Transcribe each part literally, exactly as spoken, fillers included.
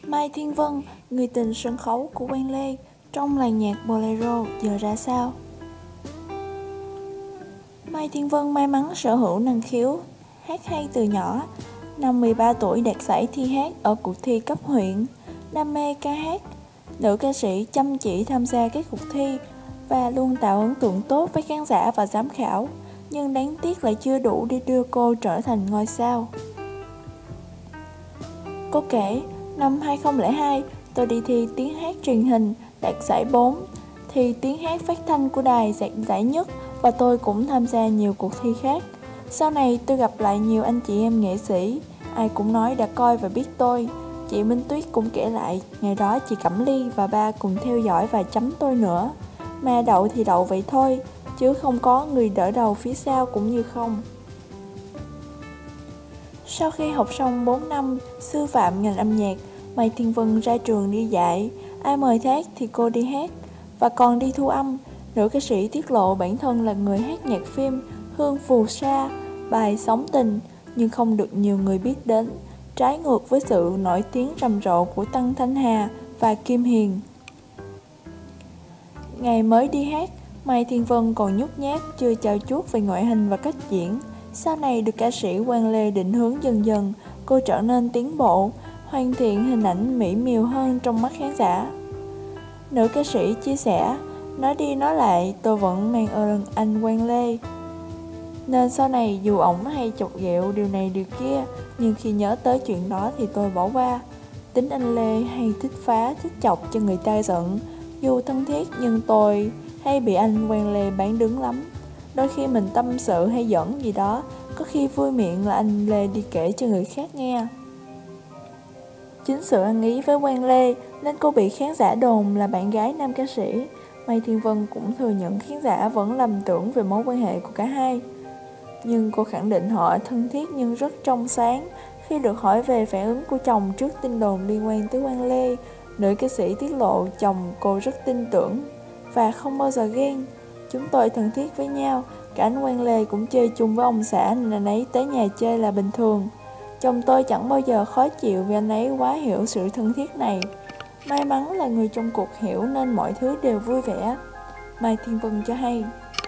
Mai Thiên Vân, người tình sân khấu của Quang Lê trong làng nhạc Bolero giờ ra sao? Mai Thiên Vân may mắn sở hữu năng khiếu hát hay từ nhỏ. Năm mười ba tuổi đạt giải thi hát ở cuộc thi cấp huyện. Đam mê ca hát, nữ ca sĩ chăm chỉ tham gia các cuộc thi và luôn tạo ấn tượng tốt với khán giả và giám khảo, nhưng đáng tiếc lại chưa đủ để đưa cô trở thành ngôi sao. Cô kể, năm hai không không hai, tôi đi thi tiếng hát truyền hình, đạt giải bốn, thì tiếng hát phát thanh của đài đạt giải nhất và tôi cũng tham gia nhiều cuộc thi khác. Sau này tôi gặp lại nhiều anh chị em nghệ sĩ, ai cũng nói đã coi và biết tôi. Chị Minh Tuyết cũng kể lại, ngày đó chị Cẩm Ly và ba cùng theo dõi và chấm tôi nữa. Mà đậu thì đậu vậy thôi, chứ không có người đỡ đầu phía sau cũng như không. Sau khi học xong bốn năm sư phạm ngành âm nhạc, Mai Thiên Vân ra trường đi dạy, ai mời hát thì cô đi hát, và còn đi thu âm. Nữ ca sĩ tiết lộ bản thân là người hát nhạc phim Hương Phù Sa, bài Sóng Tình, nhưng không được nhiều người biết đến, trái ngược với sự nổi tiếng rầm rộ của Tăng Thanh Hà và Kim Hiền. Ngày mới đi hát, Mai Thiên Vân còn nhút nhát, chưa trau chuốt về ngoại hình và cách diễn. Sau này được ca sĩ Quang Lê định hướng dần dần, cô trở nên tiến bộ, hoàn thiện hình ảnh mỹ miều hơn trong mắt khán giả. Nữ ca sĩ chia sẻ, nói đi nói lại tôi vẫn mang ơn anh Quang Lê, nên sau này dù ổng hay chọc ghẹo điều này điều kia, nhưng khi nhớ tới chuyện đó thì tôi bỏ qua. Tính anh Lê hay thích phá, thích chọc cho người ta giận. Dù thân thiết nhưng tôi hay bị anh Quang Lê bán đứng lắm. Đôi khi mình tâm sự hay giỡn gì đó, có khi vui miệng là anh Lê đi kể cho người khác nghe. Chính sự ăn ý với Quang Lê nên cô bị khán giả đồn là bạn gái nam ca sĩ. Mai Thiên Vân cũng thừa nhận khán giả vẫn lầm tưởng về mối quan hệ của cả hai. Nhưng cô khẳng định họ thân thiết nhưng rất trong sáng. Khi được hỏi về phản ứng của chồng trước tin đồn liên quan tới Quang Lê, nữ ca sĩ tiết lộ chồng cô rất tin tưởng và không bao giờ ghen. Chúng tôi thân thiết với nhau, cả anh Quang Lê cũng chơi chung với ông xã nên anh ấy tới nhà chơi là bình thường. Chồng tôi chẳng bao giờ khó chịu vì anh ấy quá hiểu sự thân thiết này. May mắn là người trong cuộc hiểu nên mọi thứ đều vui vẻ, Mai Thiên Vân cho hay.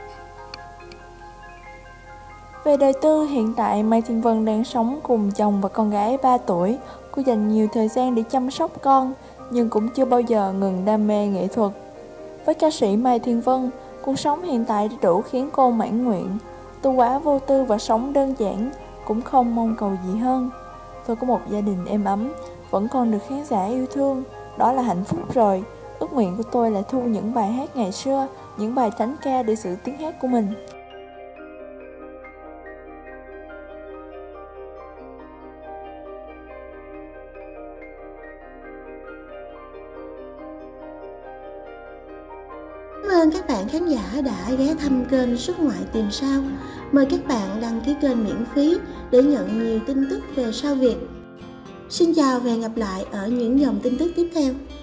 Về đời tư, hiện tại Mai Thiên Vân đang sống cùng chồng và con gái ba tuổi. Cô dành nhiều thời gian để chăm sóc con, nhưng cũng chưa bao giờ ngừng đam mê nghệ thuật. Với ca sĩ Mai Thiên Vân, cuộc sống hiện tại đủ khiến cô mãn nguyện. Tôi quá vô tư và sống đơn giản, cũng không mong cầu gì hơn. Tôi có một gia đình êm ấm, vẫn còn được khán giả yêu thương, đó là hạnh phúc rồi. Ước nguyện của tôi là thu những bài hát ngày xưa, những bài thánh ca để giữ tiếng hát của mình. Cảm ơn các bạn khán giả đã ghé thăm kênh Xuất Ngoại Tìm Sao. Mời các bạn đăng ký kênh miễn phí để nhận nhiều tin tức về sao Việt. Xin chào và hẹn gặp lại ở những dòng tin tức tiếp theo.